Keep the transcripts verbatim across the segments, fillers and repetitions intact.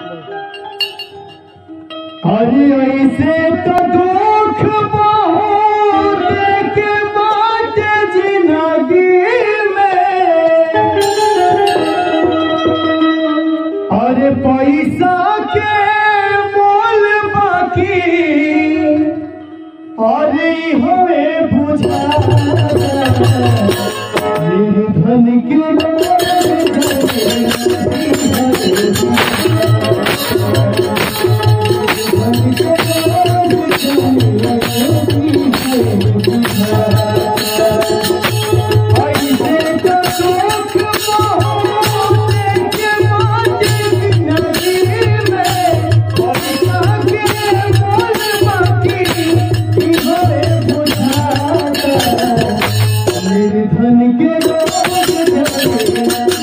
अरे ऐसे तो दुख बहुत के बात जिंदगी में, अरे पैसा के मोल बाकी अरे हमें बुझा निर्धन के धन के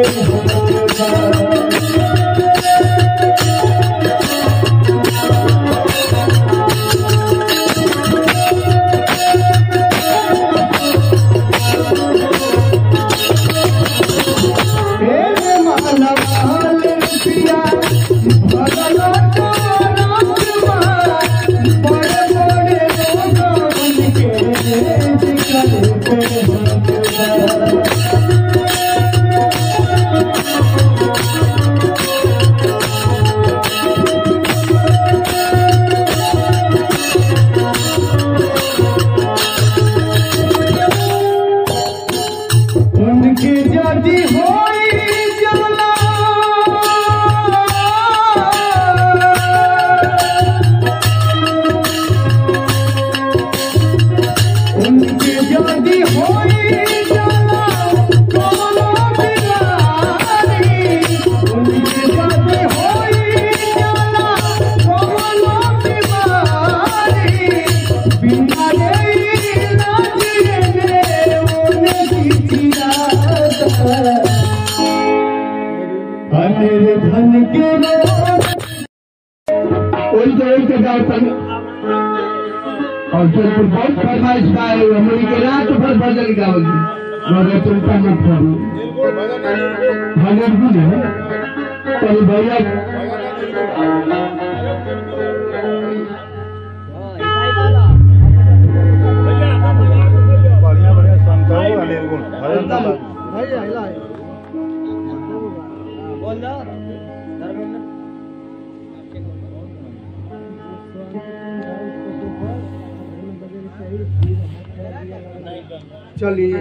और जो बहुत फरमाइश पाए हमारी के रात भर भजन गाओगी मगर चिंता मत करो भजन भी है कल भैया बढ़िया बढ़िया संताओ अनिल गुण भजन बोल दो चलिए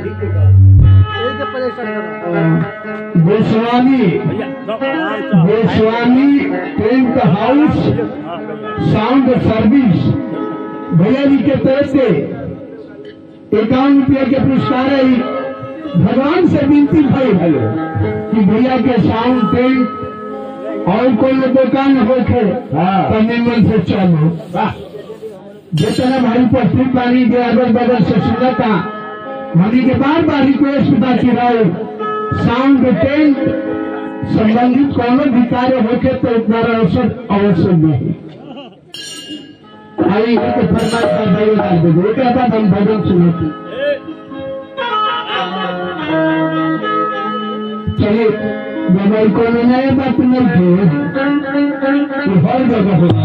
Goswami Goswami tent house sound service भैया जी के तरफ से इक्यावन रुपया के पुरस्कार है। भगवान से विनती भाई भाई कि भैया के साउंड टेंट और कोई दुकान होके निर्मल से चलो जितना भाई पश्चिम पानी के अगल बगल से सुनता हमी के बार बार रिक्वेस्ट बा कि साउंड टेंट संबंधित कोनो भी कार्य होके तो द्वारा अवसर अवश्य नहीं आई तो फरमाइश का भाई डाल दे एक बात हम भजन सुनते चलिए मोबाइल को नया बात नहीं थे हर जगह होगा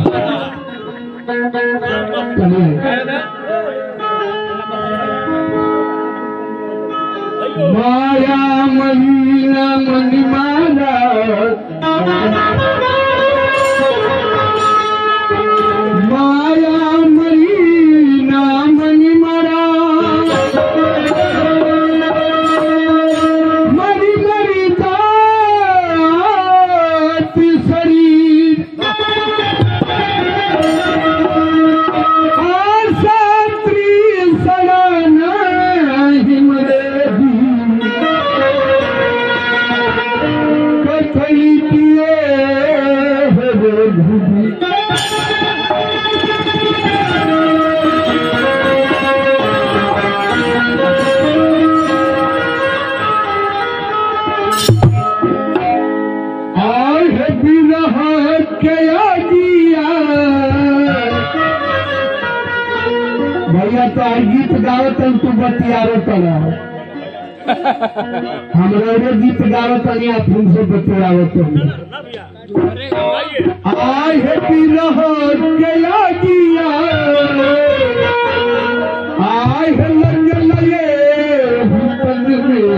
चलिए माया महीना मणिमाला माया महीना मणिमाला मरी मरी जात शरीर आशात्री सड़ाना हिमरे भैया तो गीत गावत तू बतियारो तला हमारे गीत गावत फिल्म से बतियावत आय है आय है लग लगे भूतन में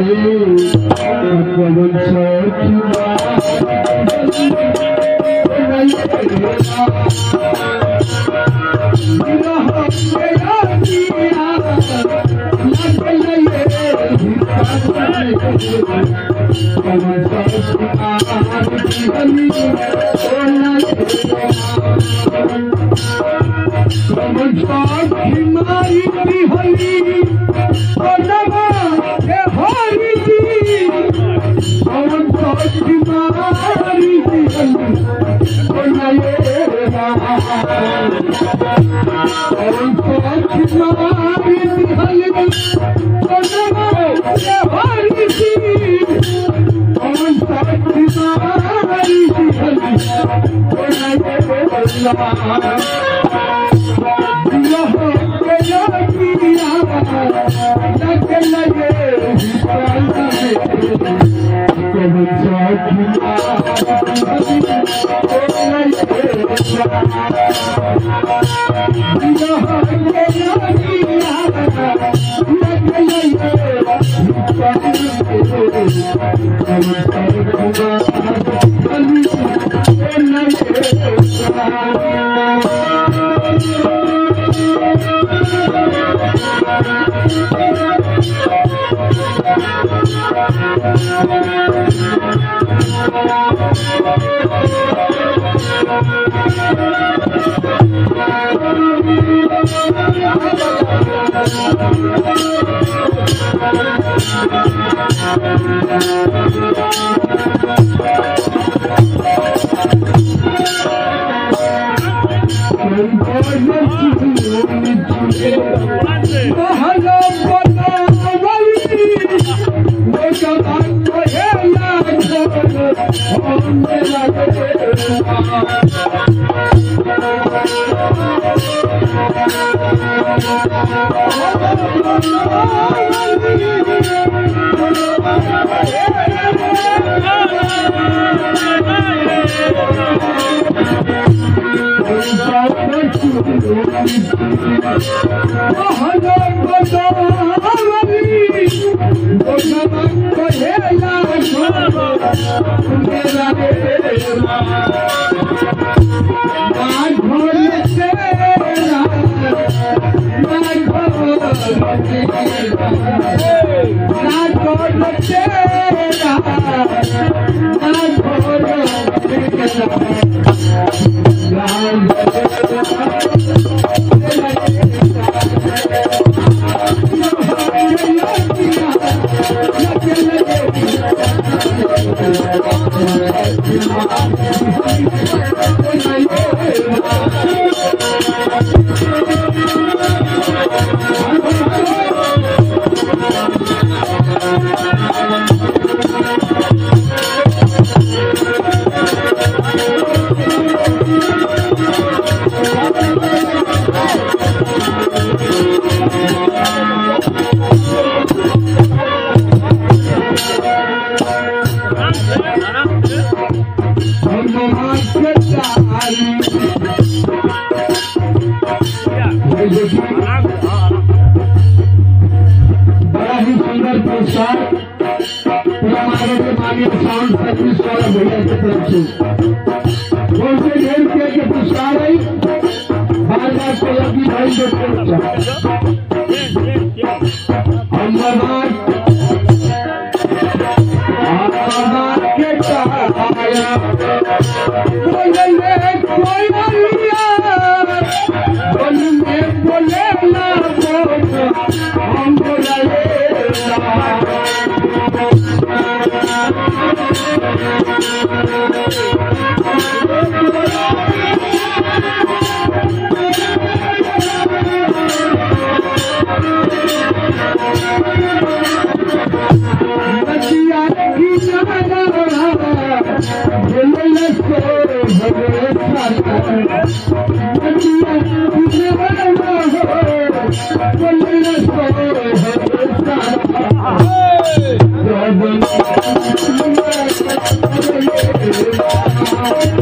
Hey!